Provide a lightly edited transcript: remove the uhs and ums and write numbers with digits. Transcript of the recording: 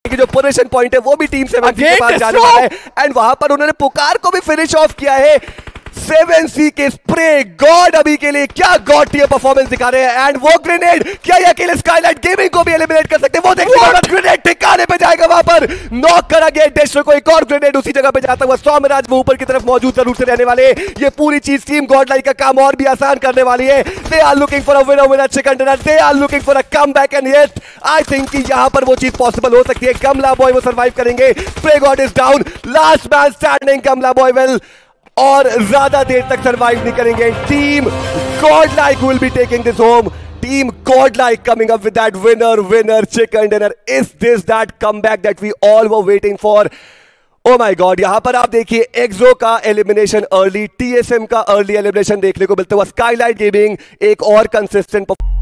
कि जो position point है वो भी टीम 7 के पास जाने वाला है एंड वहां पर उन्होंने पुकार को भी फिनिश ऑफ किया है। 7C के स्प्रे गॉड अभी के लिए क्या गॉड टियर परफॉर्मेंस दिखा रहे हैं एंड वो ग्रेनेड क्या ये अकेले स्काईलाइट गेमिंग को भी एलिमिनेट कर सकते हैं। वो देखिए ग्रेनेड ठिकाने पे जाएगा, वहां पर नॉक करा गया डेस्ट्रो को, एक और ग्रेनेड उसी जगह पे जाता हुआ सौम्यराज वो ऊपर की तरफ मौजूद जरूर से रहने वाले। ये पूरी चीज टीम गॉडलाइक का काम और भी आसान करने वाली है। They are looking for a winner winner chicken dinner, they are looking for a comeback and yes I think कि यहां पर वो चीज पॉसिबल हो सकती है। कमला बॉय वो सर्वाइव करेंगे, spray god is down, last man standing Kamla boy well और ज्यादा देर तक सर्वाइव नहीं करेंगे। Team Godlike will be taking this home. Team Godlike coming up with that winner chicken dinner. Is this that comeback that we all were waiting for? Oh my God, यहां पर आप देखिए एक्सो का एलिमिनेशन अर्ली, TSM का early elimination देखने को मिलता हुआ, स्काईलाइट गेमिंग एक और कंसिस्टेंट